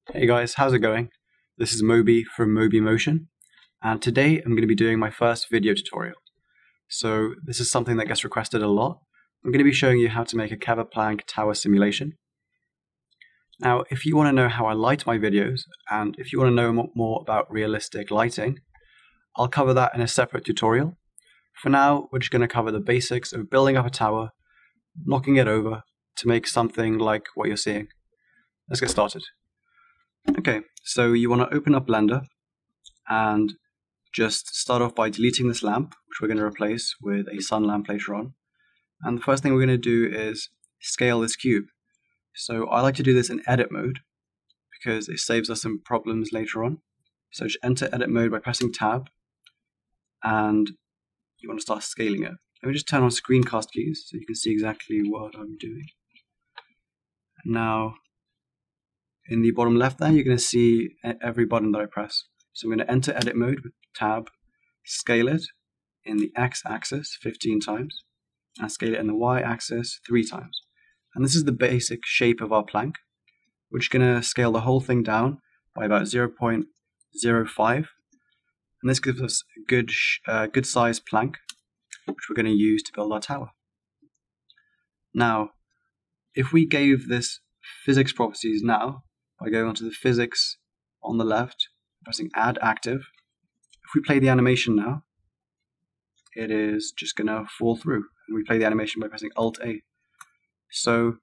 Hey guys, how's it going? This is Moby from Moby Motion, and today I'm going to be doing my first video tutorial. So this is something that gets requested a lot. I'm going to be showing you how to make a KEVA plank tower simulation. Now, if you want to know how I light my videos, and if you want to know more about realistic lighting, I'll cover that in a separate tutorial. For now, we're just going to cover the basics of building up a tower, knocking it over to make something like what you're seeing. Let's get started. Okay, so you want to open up Blender and just start off by deleting this lamp, which we're going to replace with a sun lamp later on. And the first thing we're going to do is scale this cube. So I like to do this in edit mode because it saves us some problems later on. So just enter edit mode by pressing tab, and you want to start scaling it. Let me just turn on screencast keys so you can see exactly what I'm doing. Now, in the bottom left there, you're going to see every button that I press. So I'm going to enter edit mode with tab, scale it in the x-axis 15 times, and scale it in the y-axis 3 times. And this is the basic shape of our plank. We're just going to scale the whole thing down by about 0.05, and this gives us a good size plank, which we're going to use to build our tower. Now, if we gave this physics properties now, by going onto the physics on the left, pressing add active, if we play the animation now, it is just going to fall through. And we play the animation by pressing Alt-A. So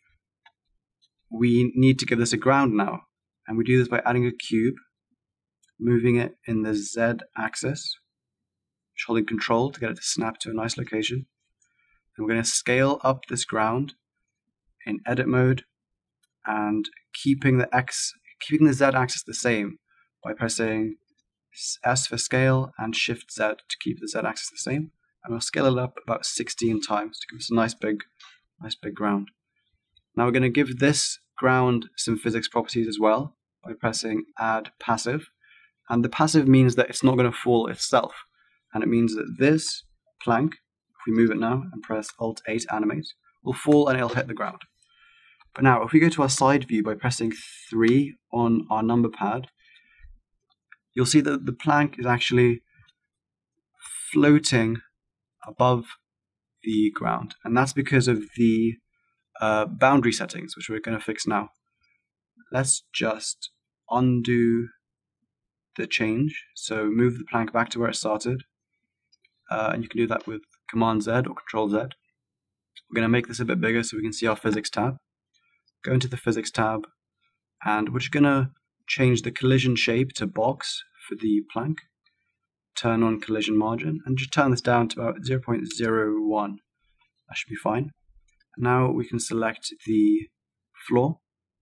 we need to give this a ground now. And we do this by adding a cube, moving it in the Z axis, just holding Control to get it to snap to a nice location. And we're going to scale up this ground in edit mode, and keeping the Z axis the same by pressing S for scale and Shift Z to keep the Z axis the same. And we'll scale it up about 16 times to give us a nice big ground. Now we're going to give this ground some physics properties as well by pressing add passive. And the passive means that it's not going to fall itself. And it means that this plank, if we move it now and press Alt-A to animate, will fall and it'll hit the ground. But now, if we go to our side view by pressing 3 on our number pad, you'll see that the plank is actually floating above the ground. And that's because of the boundary settings, which we're going to fix now. Let's just undo the change. So move the plank back to where it started. And you can do that with Command Z or Control Z. We're going to make this a bit bigger so we can see our physics tab. Go into the physics tab, and we're just going to change the collision shape to box for the plank. Turn on collision margin, and just turn this down to about 0.01. That should be fine. Now we can select the floor,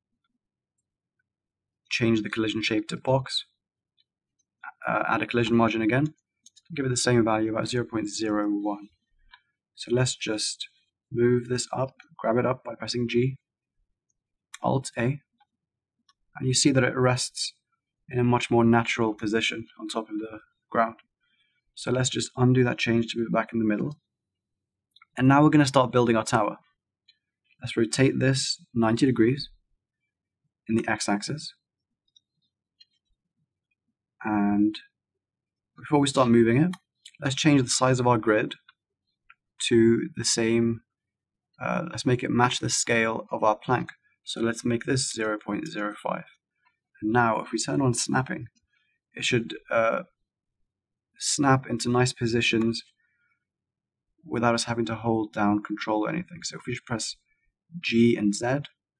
change the collision shape to box, add a collision margin again, give it the same value, about 0.01. So let's just move this up, grab it up by pressing G, Alt-A, and you see that it rests in a much more natural position on top of the ground. So let's just undo that change to move it back in the middle. And now we're going to start building our tower. Let's rotate this 90 degrees in the x-axis. And before we start moving it, let's change the size of our grid to the same, let's make it match the scale of our plank. So let's make this 0.05. And now if we turn on snapping, it should snap into nice positions without us having to hold down Control or anything. So if we just press G and Z,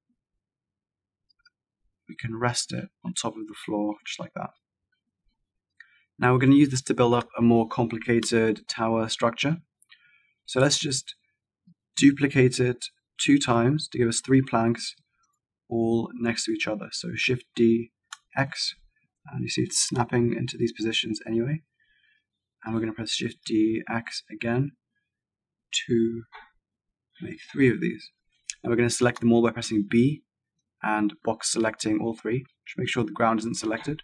we can rest it on top of the floor just like that. Now we're going to use this to build up a more complicated tower structure. So let's just duplicate it 2 times to give us 3 planks all next to each other. So Shift D, X, and you see it's snapping into these positions anyway. And we're going to press Shift D, X again to make 3 of these. And we're going to select them all by pressing B and box selecting all 3. Just make sure the ground isn't selected.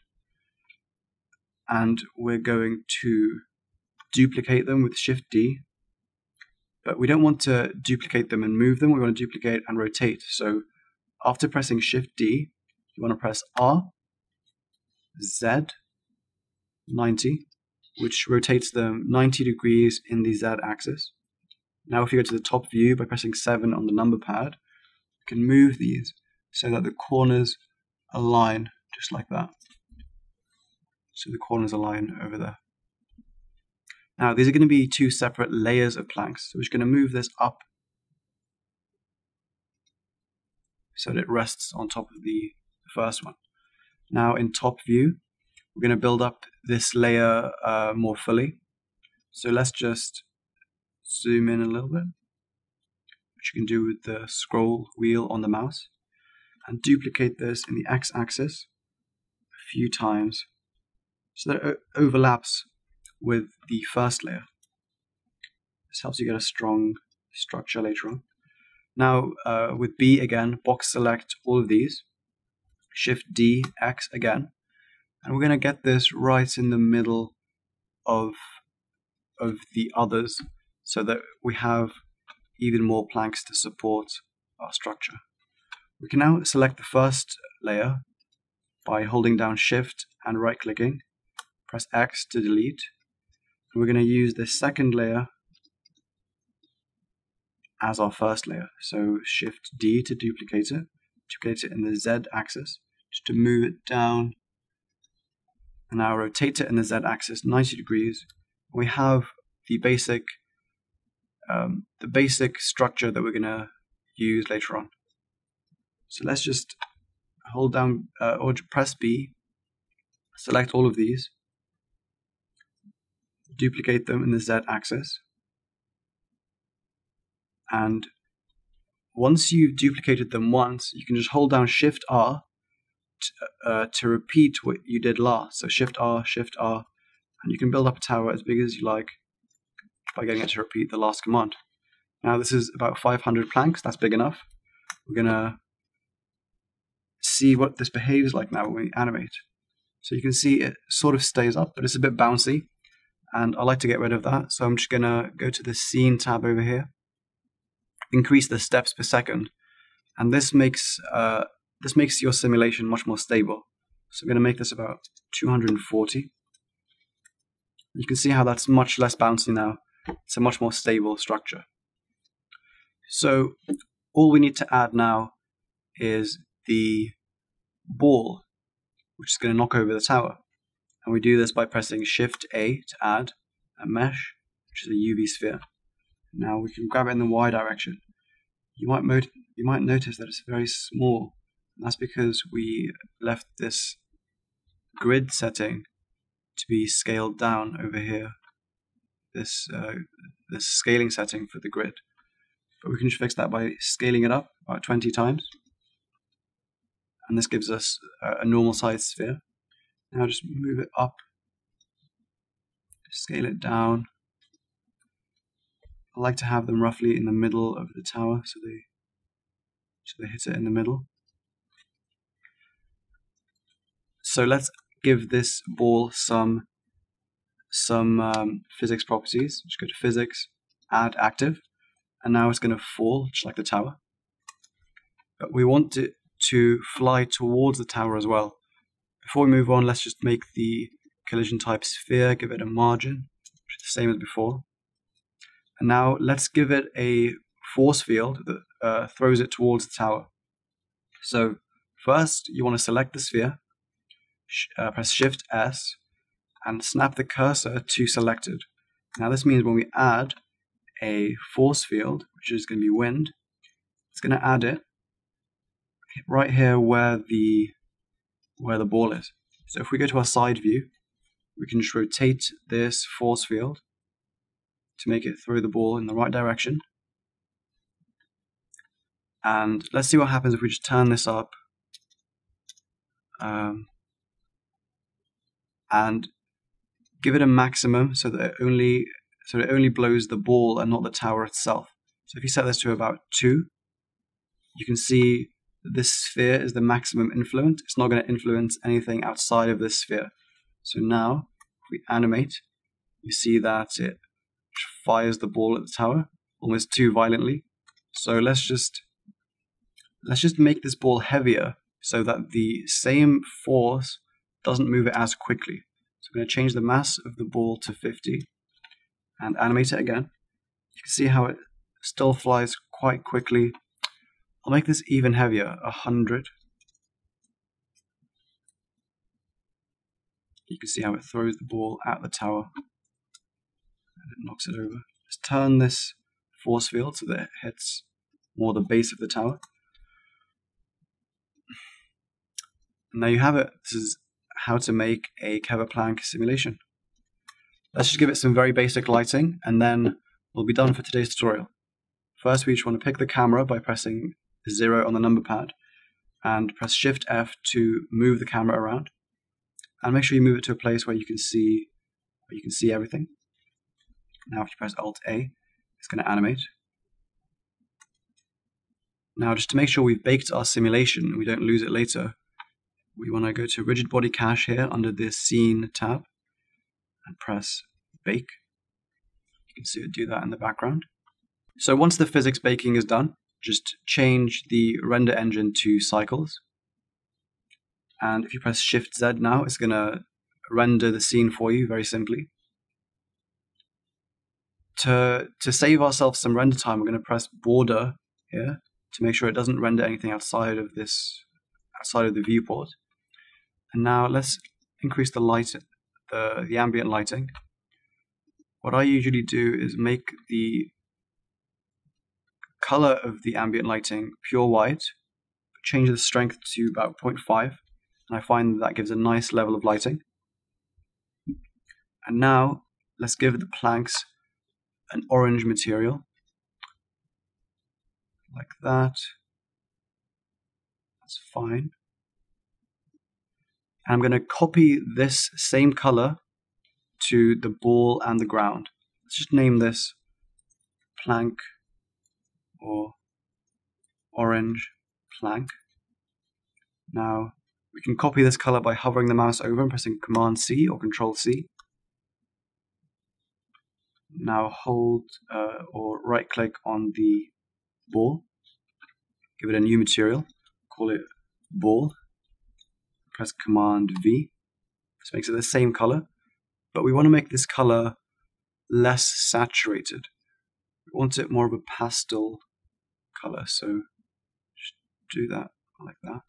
And we're going to duplicate them with Shift D. But we don't want to duplicate them and move them. We want to duplicate and rotate. So after pressing Shift D, you want to press R, Z, 90, which rotates them 90 degrees in the Z axis. Now if you go to the top view by pressing 7 on the number pad, you can move these so that the corners align just like that. So the corners align over there. Now these are going to be two separate layers of planks, so we're just going to move this up so that it rests on top of the first one. Now in top view, we're going to build up this layer more fully. So let's just zoom in a little bit, which you can do with the scroll wheel on the mouse, and duplicate this in the x-axis a few times so that it overlaps with the first layer. This helps you get a strong structure later on. Now with B again, box select all of these, Shift D, X again, and we're going to get this right in the middle of the others so that we have even more planks to support our structure. We can now select the first layer by holding down Shift and right clicking, press X to delete, and we're going to use this second layer as our first layer. So Shift D to duplicate it in the Z axis, just to move it down, and now rotate it in the Z axis 90 degrees. We have the basic structure that we're going to use later on. So let's just hold down or press B, select all of these, duplicate them in the Z axis, and once you've duplicated them once, you can just hold down Shift R to repeat what you did last. So Shift R, and you can build up a tower as big as you like by getting it to repeat the last command. Now this is about 500 planks, that's big enough. We're gonna see what this behaves like now when we animate. So you can see it sort of stays up, but it's a bit bouncy, and I like to get rid of that. So I'm just gonna go to the Scene tab over here, increase the steps per second, and this makes your simulation much more stable. So I'm going to make this about 240. You can see how that's much less bouncy now. It's a much more stable structure. So all we need to add now is the ball, which is going to knock over the tower. And we do this by pressing Shift A to add a mesh, which is a UV sphere. Now we can grab it in the Y direction. You might notice that it's very small. That's because we left this grid setting to be scaled down over here. This scaling setting for the grid. But we can just fix that by scaling it up about 20 times. And this gives us a normal sized sphere. Now just move it up, scale it down. I like to have them roughly in the middle of the tower, so they hit it in the middle. So let's give this ball some physics properties. Just go to Physics, Add Active, and now it's going to fall just like the tower. But we want it to fly towards the tower as well. Before we move on, let's just make the collision type sphere, give it a margin, which is the same as before. And now let's give it a force field that throws it towards the tower. So first, you want to select the sphere, press Shift S, and snap the cursor to selected. Now this means when we add a force field, which is going to be wind, it's going to add it right here where the ball is. So if we go to our side view, we can just rotate this force field to make it throw the ball in the right direction. And let's see what happens if we just turn this up and give it a maximum so that it only blows the ball and not the tower itself. So if you set this to about 2, you can see that this sphere is the maximum influence. It's not going to influence anything outside of this sphere. So now, if we animate, you see that it fires the ball at the tower almost too violently. So let's just make this ball heavier so that the same force doesn't move it as quickly. So I'm going to change the mass of the ball to 50 and animate it again. You can see how it still flies quite quickly. I'll make this even heavier, 100. You can see how it throws the ball at the tower and it knocks it over. Just turn this force field so that it hits more the base of the tower. And there you have it. This is how to make a KEVA plank simulation. Let's just give it some very basic lighting and then we'll be done for today's tutorial. First, we just want to pick the camera by pressing 0 on the number pad and press Shift F to move the camera around. And make sure you move it to a place where you can see everything. Now if you press Alt A, it's going to animate. Now just to make sure we've baked our simulation and we don't lose it later, we want to go to Rigid Body Cache here under the Scene tab and press Bake. You can see it do that in the background. So once the physics baking is done, just change the render engine to cycles. And if you press Shift Z now, it's going to render the scene for you very simply. To save ourselves some render time, we're going to press Border here to make sure it doesn't render anything outside of the viewport. And now let's increase the light, the ambient lighting. What I usually do is make the color of the ambient lighting pure white, change the strength to about 0.5. And I find that gives a nice level of lighting. And now let's give the planks an orange material, like that. That's fine. And I'm going to copy this same color to the ball and the ground. Let's just name this plank or orange plank. Now we can copy this color by hovering the mouse over and pressing Command C or Control C. Now hold or right click on the ball, give it a new material, call it ball, press Command V. This makes it the same color, but we want to make this color less saturated. We want it more of a pastel color, so just do that like that.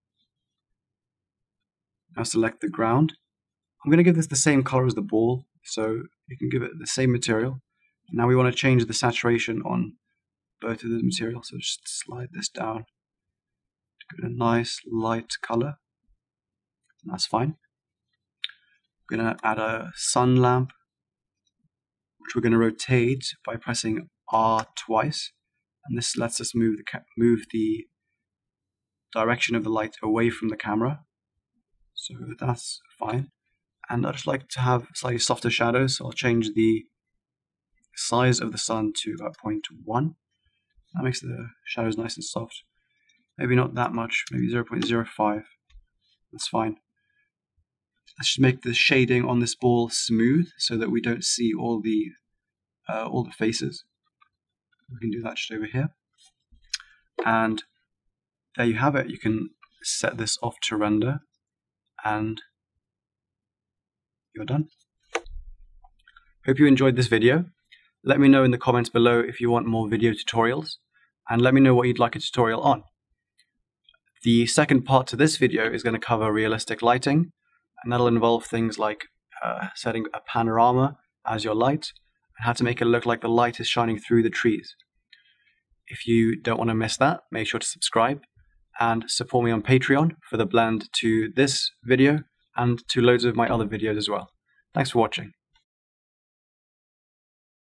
Now select the ground. I'm going to give this the same color as the ball, so you can give it the same material. Now we want to change the saturation on both of the materials, so just slide this down to get a nice light color. And that's fine. We're going to add a sun lamp, which we're going to rotate by pressing R twice, and this lets us move the direction of the light away from the camera. So that's fine. And I just like to have slightly softer shadows, so I'll change the size of the sun to about 0.1. That makes the shadows nice and soft. Maybe not that much, maybe 0.05. That's fine. Let's just make the shading on this ball smooth so that we don't see all the faces. We can do that just over here. And there you have it. You can set this off to render and you're done. Hope you enjoyed this video. Let me know in the comments below if you want more video tutorials, and let me know what you'd like a tutorial on. The second part to this video is going to cover realistic lighting, and that'll involve things like setting a panorama as your light, and how to make it look like the light is shining through the trees. If you don't want to miss that, make sure to subscribe and support me on Patreon for the blend to this video and to loads of my other videos as well. Thanks for watching.